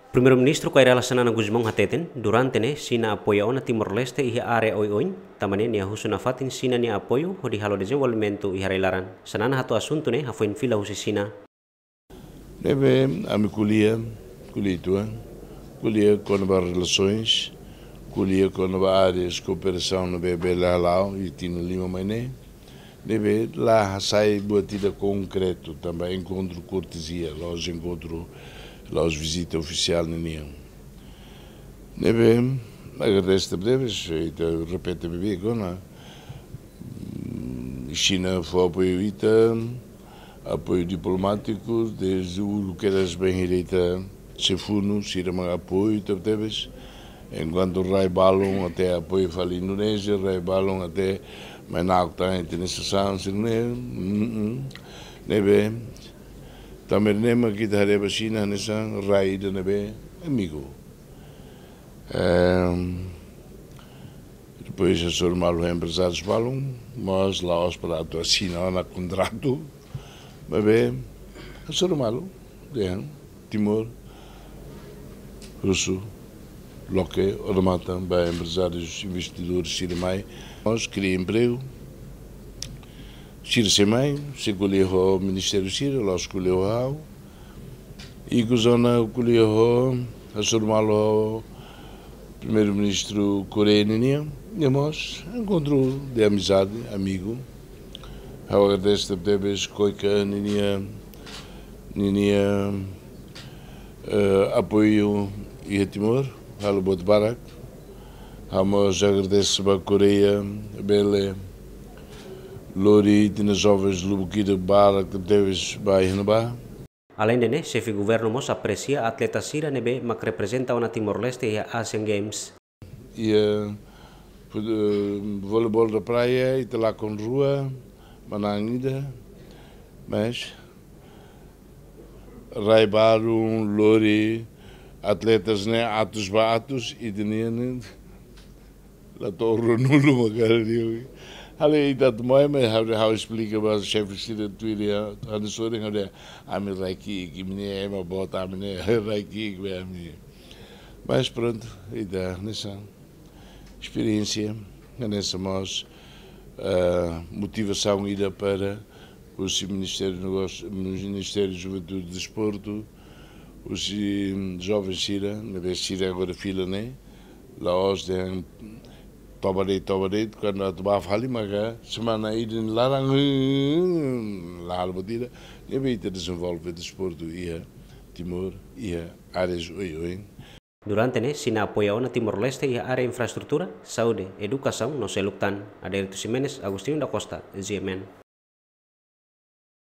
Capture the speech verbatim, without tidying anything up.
Primeiro-Ministro Kaira Lasanana Guzmão hateten durante ne sina apoio na Timor-Leste e área oi-oin tamane nia husuna fatin sina nia apoio ho di halo desenvolvimento e harailaran sanana hatu assunto ne hafoin fila husi sina. Neve a me colhia, colhia tua, colhia com as relações, colhia com as áreas de cooperação no bebê Lalau e Tino Lima Mané. Neve lá sai batida concreto também encontro cortesia, lá os encontro lá os visita oficial nenhum. Neve agradeço também, e repete bebê agora. China foi apoio ita, apoio diplomático, desde o que era bem-direita Sefuno, Sirama apoio também, enquanto Rai Balon até apoio fala Indonésia, Rai Balon até Menak tá entre necessário, né, nebe, também nema que da reba China nessa Rai da nebe amigo. Depois a sua malo empresários Balon, mas lá os para a China na contrato. Mas bem, é normal, é, Timor, Russo, Loque, Ormata, bem, empresários, investidores, Sirimai, nós queríamos emprego, Sirimai, se colheu o Ministério Sírio, lá escolheu o e que zona colheu a normal o Primeiro-Ministro coreano, e nós encontrou de amizade, amigo. Eu agradeço também que ninha ninha apoio e Timor, halo bot barak. Vamos agradeço a Coreia, bele Lori de jovens Lubuquira barak também vai renovar. Além de ne, chefe governo mos aprecia atleta Sira nebe mak representa na Timor-Leste e Asian Games. E uh, voleibol da praia e lá com rua. Manangida, mas Raibarum, Lori, atletas né, atos batos e de nem lá torro nulo macario. Ali da moe mas how how explica mas chefe de tuiria a sorry how a me reiki que me é uma bota me reiki que é me. Mas pronto, e da nessa experiência nessa nós a motivação ida para os Ministérios de Negócios, o Ministério de Juventude e Desporto, os jovens Sira, na vez Sira agora fila, né? Lá os de Tobarei, Tobarei, quando a Tobá fala, mas semana aí de lá, lá a batida, e a vida desenvolve desporto e a Timor e a áreas oi oi. Durante ne sina apoio na Timor-Leste e área infraestrutura, saúde, educação no seluktan. Adelito Ximenes, Agustinho da Costa, Z M N.